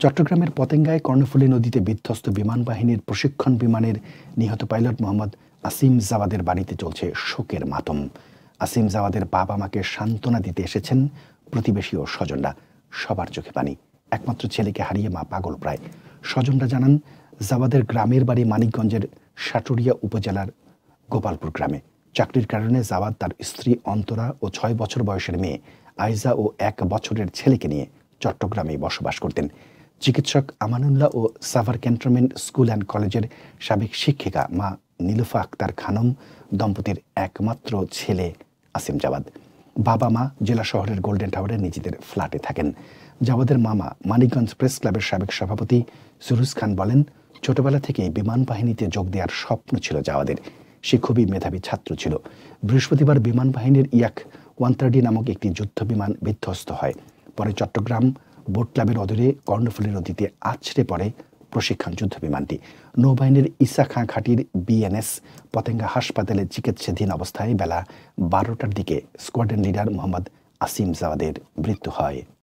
চট্টগ্রামের পতেঙ্গায় কর্ণফুলী নদীতে বিধ্বস্ত বিমান বাহিনীর প্রশিক্ষণ বিমানের নিহত পাইলট মোহাম্মদ আসিম জাওয়াদের বাড়িতে চলছে শোকের মাতম। আসিম জাওয়াদের বাবা মাকে সান্ত্বনা দিতে এসেছেন প্রতিবেশী ও স্বজনরা। সবার চোখে পানি। একমাত্র ছেলেকে হারিয়ে মা পাগল প্রায়। স্বজনরা জানান, জাওয়াদের গ্রামের বাড়ি মানিকগঞ্জের সাটুরিয়া উপজেলার গোপালপুর গ্রামে। চাকরির কারণে জাওয়াদ তার স্ত্রী অন্তরা ও 6 বছর বয়সের মেয়ে আইজা ও 1 বছরের ছেলেকে নিয়ে চট্টগ্রামেই বসবাস করতেন। চিকিৎসক আমানুল্লাহ ও সাভার ক্যান্টনমেন্ট স্কুল অ্যান্ড কলেজের সাবেক শিক্ষিকা মা নীলুফা আক্তার খানম দম্পতির একমাত্র ছেলে আসিম জাওয়াদ। বাবা মা জেলা শহরের গোল্ডেন টাওয়ারে নিজেদের ফ্ল্যাটে থাকেন। জাওয়াদের মামা মানিকগঞ্জ প্রেস ক্লাবের সাবেক সভাপতি সুরুজ খান বলেন, ছোটবেলা থেকেই বিমান বাহিনীতে যোগ দেওয়ার স্বপ্ন ছিল জাওয়াদের। সে খুবই মেধাবী ছাত্র ছিল। বৃহস্পতিবার বিমান বাহিনীর ইয়াক 130 নামক একটি যুদ্ধ বিমান বিধ্বস্ত হয়। পরে চট্টগ্রাম বোট ক্লাবের অদূরে কর্ণফুলী নদীতে আছড়ে পড়ে প্রশিক্ষণ যুদ্ধ বিমানটি। নৌবাহিনীর ইসা খাঁ ঘাটির বিএনএস পতেঙ্গা হাসপাতালে চিকিৎসাধীন অবস্থায় বেলা 12টার দিকে স্কোয়াড্রন লিডার মোহাম্মদ আসিম জাওয়াদের মৃত্যু হয়।